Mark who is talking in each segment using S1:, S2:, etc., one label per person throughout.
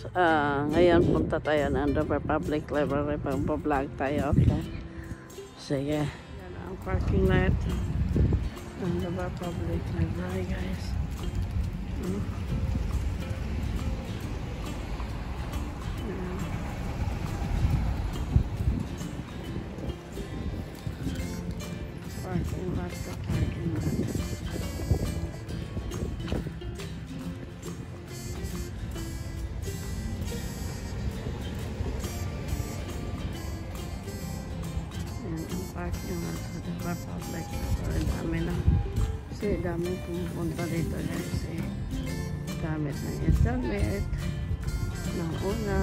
S1: ngayon punta tayo ng Dover Public Library. Pag-vlog tayo, okay? Sige. Yan ang parking lot ng Dover Public Library, guys. Parking lot, parking lot. Parking lot sa Dover Public Library. Dami na. Kasi dami pumupunta dito, guys. Gamit ng internet. Ng una.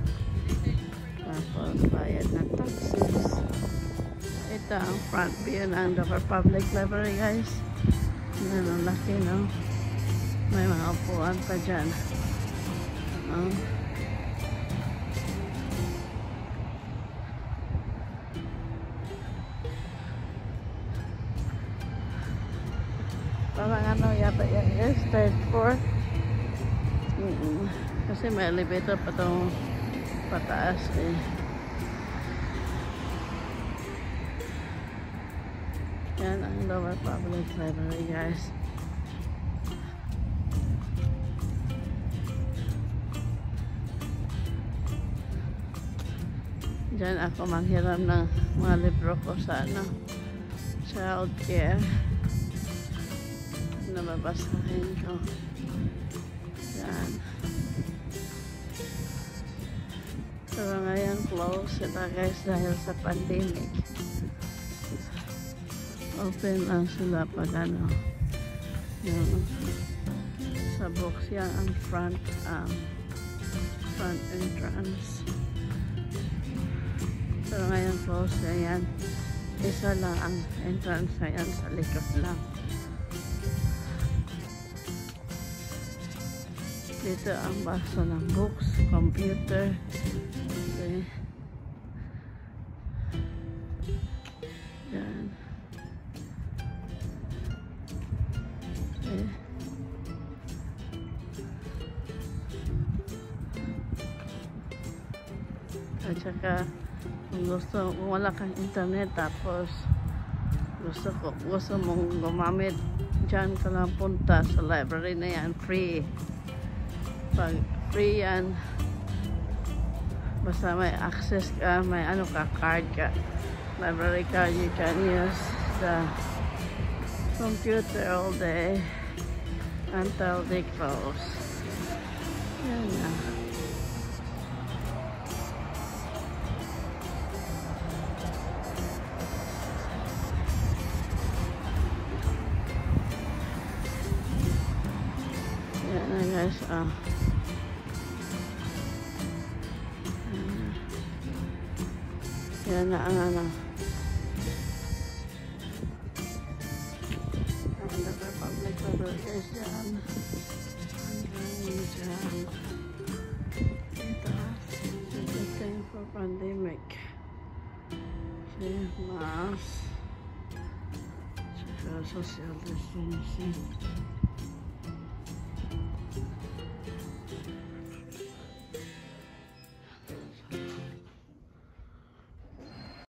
S1: Tapos bayad ng taxes. Ito ang front view ng Dover Public Library, guys. Ang laki, no? May mga upuan pa dyan. Parang ano yata yan, yes, third floor. Kasi may elevator pa itong pataas eh. Yan ang Dover Public Library, guys. Diyan ako manghiram ng mga libro ko sa child care. Nababasahin ko. Yan. Pero ngayon close sila, guys, dahil sa pandemic. Open lang sila pag yung sa books. Yan ang front entrance. Pero ngayon close na yan. Isa lang ang entrance na yan, sa likod lang. Dito ang baso ng books, computer. Okay. Yan. Okay. At saka, kung wala kang internet, tapos gusto mong gumamit, dyan ka lang punta sa library na yan, free. Pag free yan, basta may access ka, may card ka, library card, you can use the computer all day until they close. Yan na. Yan na, guys. Yan na ang Dover Public Library, guys. Yan. Ito. Everything for pandemic. Okay, mask. Social distancing.